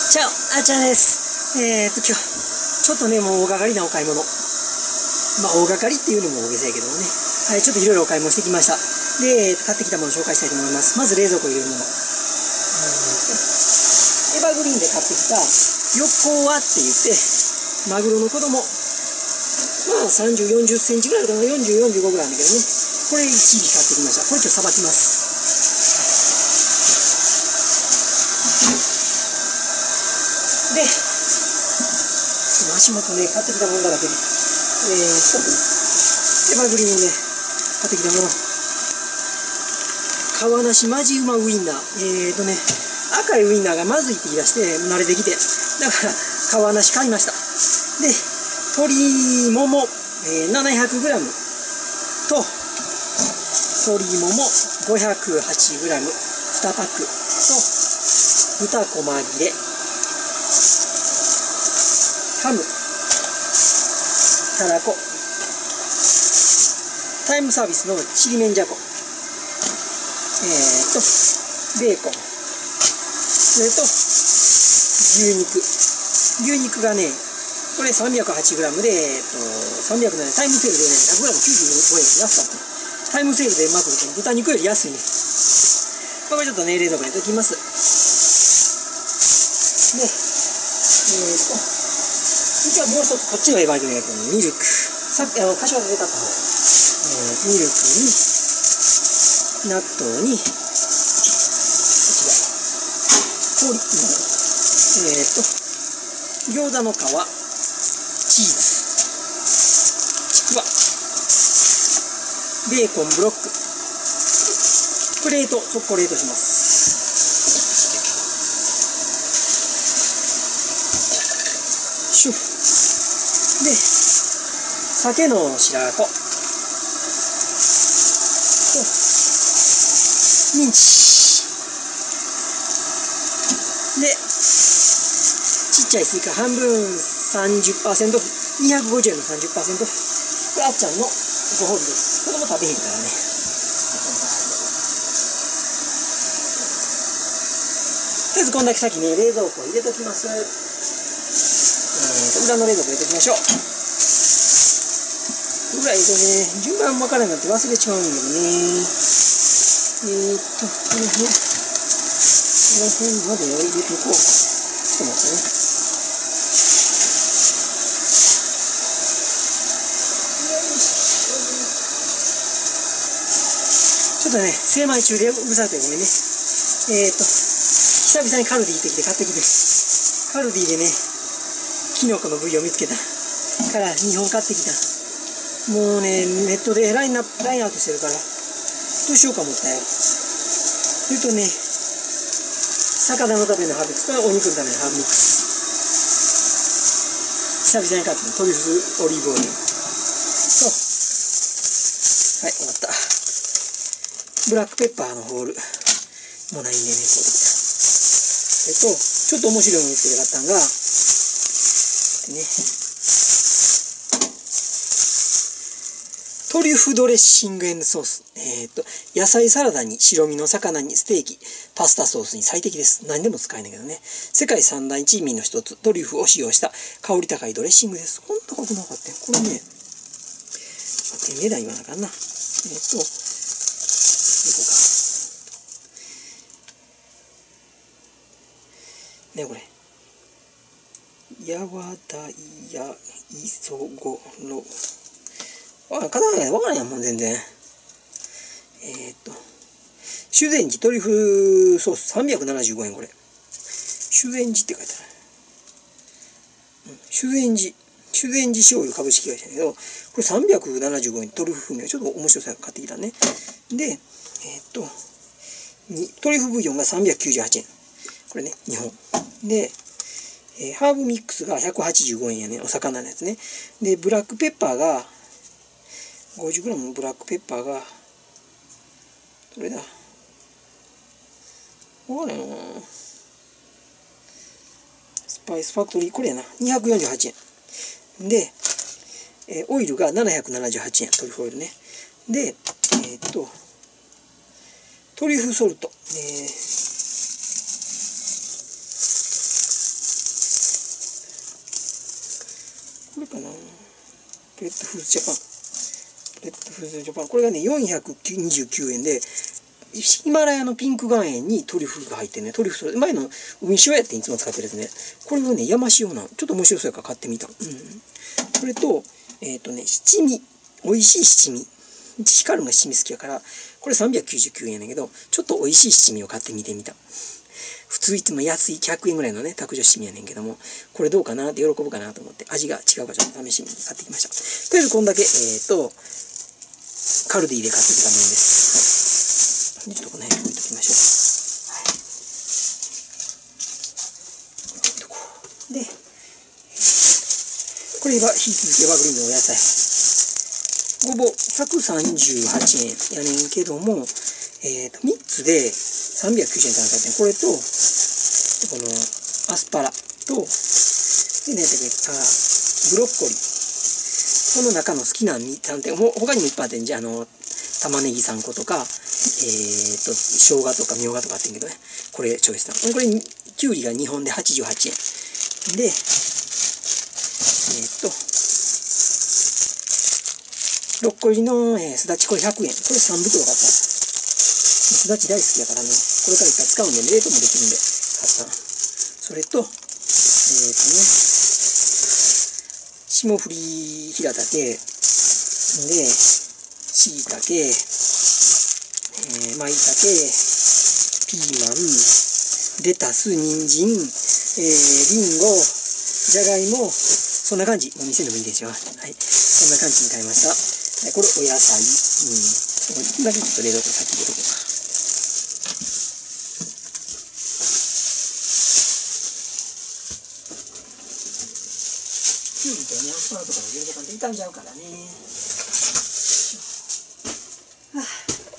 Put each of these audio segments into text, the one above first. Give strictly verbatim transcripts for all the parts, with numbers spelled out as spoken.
チャオ、あーちゃんです。えーっと、今日、ちょっとね、もう大掛かりなお買い物。まあ、大掛かりっていうのも大げさやけどもね。はい、ちょっといろいろお買い物してきました。で、買ってきたものを紹介したいと思います。まず冷蔵庫入れるもの。エバーグリーンで買ってきた、横輪って言って、マグロの子供。まあ、さんじゅう、よんじゅっセンチぐらいかな。よんじゅう、よんじゅうごぐらいあるんだけどね。これいち尾買ってきました。これちょっとさばきます。で、足元ね、買ってきたものだらけで。えーと、エバーグリーンね、買ってきたもの。川梨マジうまウインナー。えーとね、赤いウインナーがまずいって言い出して、慣れてきて。だから、川梨買いました。で、鶏もも、えー、ななひゃくグラム と、鶏もも ごひゃくはちグラム、にパックと、豚こま切れ、ハム、たらこ、タイムサービスのちりめんじゃこ、えーと、ベーコン、それと、牛肉。牛肉がね、これ さんびゃくはちグラム で、えーと、さんびゃくなな、タイムセールでね、ひゃくグラムきゅうじゅうごえん安かった。タイムセールでうまくて、豚肉より安いね。これちょっとね、冷蔵庫に入れときます。で、えーと、次はもう一つ、こっちのエバーグリーンやけど、ミルク。さっき、あの、柏で買った方。えー、ミルクに、納豆に、こちら、氷。えーと、餃子の皮、チーズ、ちくわ、ベーコンブロック、プレート、速攻冷凍します。シュッ。で、鮭の白子とミンチで、ちっちゃいスイカ半分 さんじゅっパーセント オフ、にひゃくごじゅうえんの さんじゅっパーセント オフ。これあっちゃんのご褒美です。子供食べへんからね。とりあえずこんだけ先に冷蔵庫入れときます。裏の冷蔵庫入れておきましょう。裏入れてね、順番分からなくなって忘れちまうんだけどね。えーっと、この辺、この辺まで入れておこう。ちょっと待ってね。ちょっとね、精米中でうるさくてごめんね。えーっと、久々にカルディ行ってきて買ってきて、カルディでね、キノコの部位を見つけたからにほん買ってきた。もうね、ネットでラインナップ、ラインアウトしてるから、どうしようか思ったよ。それとね、魚のためのハーブミックスとお肉のためのハーブミックス。久々に買ったの、トリュフオリーブオイル。と、はい、終わった。ブラックペッパーのホール。もうないんでね、こうできた。えっと、ちょっと面白いの見つけて買ったんが、ね、トリュフドレッシング&ソース。えっと、野菜サラダに白身の魚にステーキ、パスタソースに最適です。何でも使えないけどね。世界三大珍味の一つ、トリュフを使用した香り高いドレッシングです。ほんと高くなかったよ。これね、待って、値段言わなあかんな。えっと、どこか。ね、これ。やわだいやいそごろ。あ、カタカナでわからんやん、もう全然。えー、っと、修善寺トリュフソースさんびゃくななじゅうごえん、これ。修善寺って書いてある。うん、修善寺。修善寺醤油株式会社だけど、これさんびゃくななじゅうごえん、トリュフ風味がちょっと面白さが買ってきたね。で、えー、っと、トリュフブイヨンがさんびゃくきゅうじゅうはちえん。これね、にほん。で、えー、ハーブミックスがひゃくはちじゅうごえんやね。お魚のやつね。で、ブラックペッパーが、ごじゅうグラム のブラックペッパーが、どれだわからんよな。スパイスファクトリー、これやな。にひゃくよんじゅうはちえん。で、えー、オイルがななひゃくななじゅうはちえん。トリュフオイルね。で、えー、っと、トリュフソルト。えーこれかな、ペットフーズジャパン、ペットフーズジャパン、これがねよんひゃくにじゅうきゅうえんで、ヒマラヤのピンク岩塩にトリュフが入ってね、トリュフ、それ前の海塩やっていつも使ってるやつね、これをね山塩なん、ちょっと面白そうやから買ってみた。うん、それとえっ、ー、とね七味、美味しい七味、ヒカルが七味好きやから、これさんびゃくきゅうじゅうきゅうえんやねんけど、ちょっと美味しい七味を買ってみてみた。普通いつも安いひゃくえんぐらいのね卓上七味やねんけども、これどうかなって喜ぶかなと思って、味が違うかちょっと試しに買ってきました。とりあえずこんだけえっ、ー、とカルディで買ってきたものです。はい、でちょっとこの辺置いときましょう。はい、でこれは引き続きエバグリーンのお野菜、ごぼうひゃくさんじゅうはちえんやねんけども、えー、とみっつでさんびゃくきゅうじゅうえんってなって、これとこのアスパラとで、ね、ブロッコリー、この中の好きなさんてん、ほ他にもいっぱいあってんじゃ、あの玉ねぎさんことか、えー、と生姜とかみょうがとかあってんけどね、これチョイスした。これきゅうりがにほんではちじゅうはちえんで、えー、とブロッコリーの、えー、すだち、これひゃくえん、これさんぶくろ買った。すだち大好きやからね、これからいっぱい使うんで、冷凍もできるんで買った。それとえっ、ー、とね霜降り平たけで、しいたけ、えー、まいたけ、ピーマン、レタス、人参、えー、リンゴ、じゃがいも、そんな感じ。もう見せてもいいですよ。はい、そんな感じに買いました。はい、これお野菜、うん、これだけちょっと冷蔵庫先入れとこうか。きゅうりとね、アスパラとかの入れとかんと傷んじゃうからね。はあ、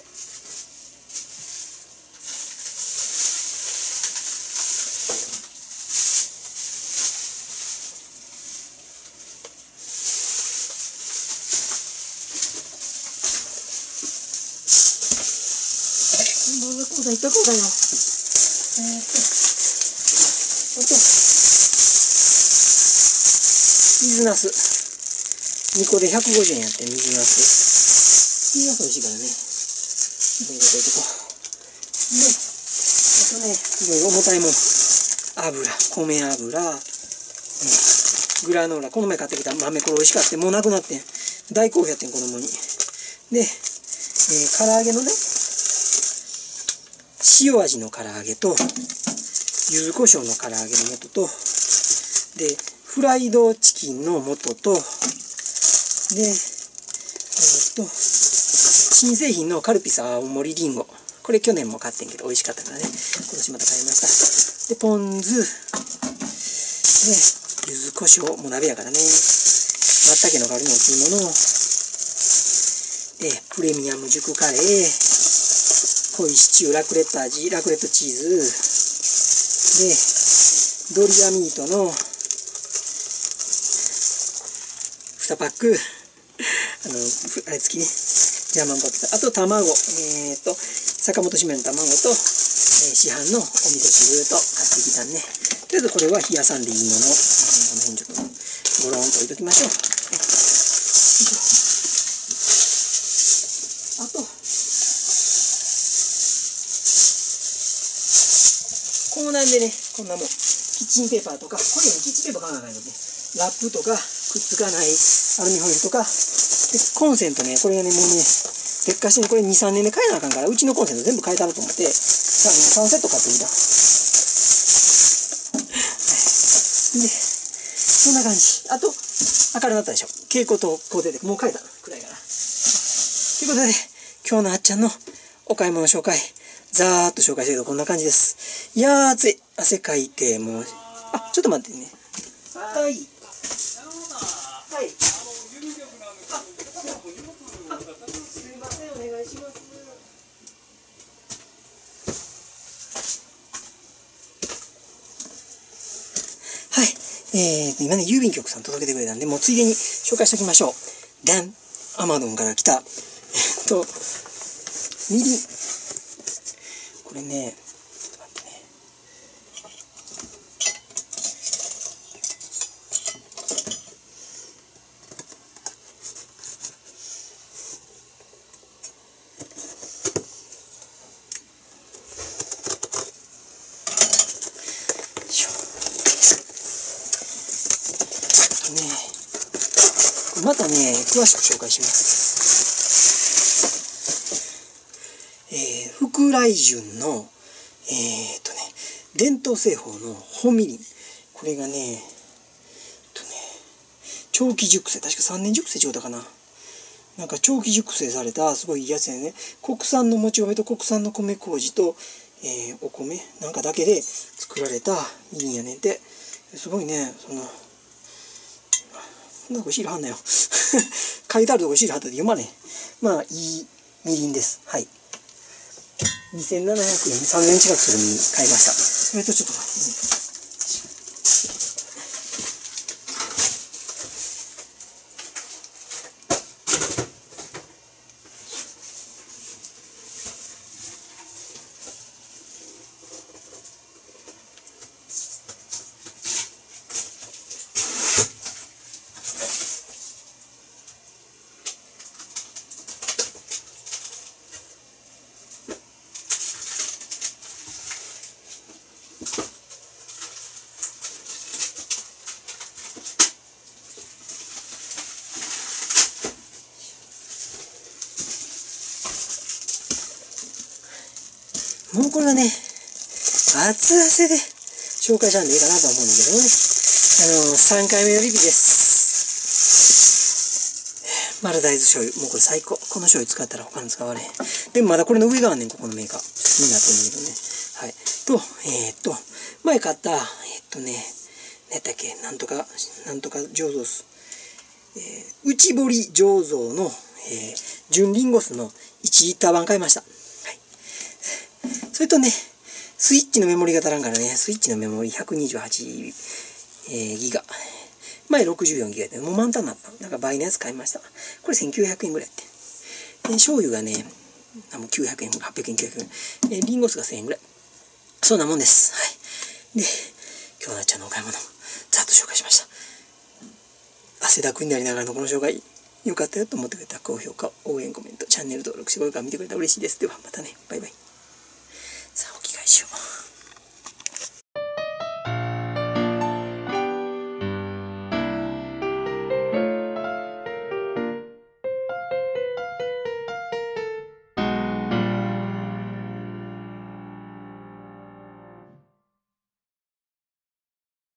もうこうだいっとこうかな。えー、っとあと水なすにこでひゃくごじゅうえんやって、水なす水なす美味しいからね、いろいろ置いてこう。であとね、いろいろ重たいもん、油、米油、うん、グラノーラ、この前買ってきた豆、これ美味しかった。もうなくなってん、大好評やってん、子供に。で、えー、唐揚げのね、塩味の唐揚げと柚子胡椒の唐揚げの素と、でフライドチキンの素と、でえー、っと新製品のカルピス青森りんご、これ去年も買ってんけど美味しかったからね、今年また買いました。でポン酢で柚子胡椒、もう鍋やからね、まったけの代わりのお吸い物で、プレミアム熟カレー、濃いシチュー、ラクレット味、ラクレットチーズで、ドリアミートのにパック、あのあれ付きね、ジャーマンポテト、あと卵、えー、と坂本姉妹の卵と、えー、市販のお味噌汁と買ってきたね。とりあえずこれは冷やさんでいいもの、えー、この辺ちょっとゴロンと置いときましょう。あとこうなんでね、こんなもんキッチンペーパーとか、これにキッチンペーパー買わなあかんので、ラップとかくっつかないアルミホイルとかで、コンセントね、これがねもうね劣化してね、これにさんねんで変えなあかんから、うちのコンセント全部変えたろうと思ってさんセット買ってきた。はい、でそんな感じ。あと明るくなったでしょ、蛍光灯こう出て、もう変えた暗いから。ということで今日のあっちゃんのお買い物紹介、ざーっと紹介してるとこんな感じです。いやー暑い、汗かいて、もうあちょっと待ってね。はいはい、すいません、お願いします。はい、えー、今ね郵便局さん届けてくれたんで、もうついでに紹介しておきましょう。ダン、アマゾンから来たえっとみりん、これね、ちょっと待ってね、 とね、またね、詳しく紹介します。えー、福来順の、えー、っとね、伝統製法の本みりん。これがね、えっとね、長期熟成、確かさんねん熟成ちゃうたかな。なんか長期熟成されたすごいいいやつやね。国産のもち米と国産の米麹と、えー、お米なんかだけで作られたみりんやねんて。すごいね、その、なんかシール貼んなよ。書いてあるとこシール貼ったで読まねえ。まあ、いいみりんです。はい。にせんななひゃくえん、さんねん近くするに買いました。それとちょっと待ってね。もうこれはね、熱々で紹介したんでいいかなと思うんだけどね。あのー、さんかいめのリピです。丸大豆醤油。もうこれ最高。この醤油使ったら他の使われへん。でもまだこれの上があんねん、ここのメーカー。気になってるんだけどね。はい。と、えー、っと、前買った、えー、っとね、何やったっけ、なんとか、なんとか醸造酢。えー、内堀醸造の、えー、純リンゴ酢のいちリッター版買いました。それとね、スイッチのメモリが足らんからね、スイッチのメモリひゃくにじゅうはち、えー、ギガ。前ろくじゅうよんギガで、もう満タンになった。なんか倍のやつ買いました。これせんきゅうひゃくえんぐらいやって。で醤油がね、もうきゅうひゃくえん、はっぴゃくえん、きゅうひゃくえん。えー、リンゴ酢がせんえんぐらい。そんなもんです。はい。で、今日なっちゃんのお買い物、ざっと紹介しました。汗だくになりながらのこの紹介、よかったよと思ってくれた高評価、応援コメント、チャンネル登録してこれから見てくれたら嬉しいです。ではまたね、バイバイ。さあ、お着替えしよう。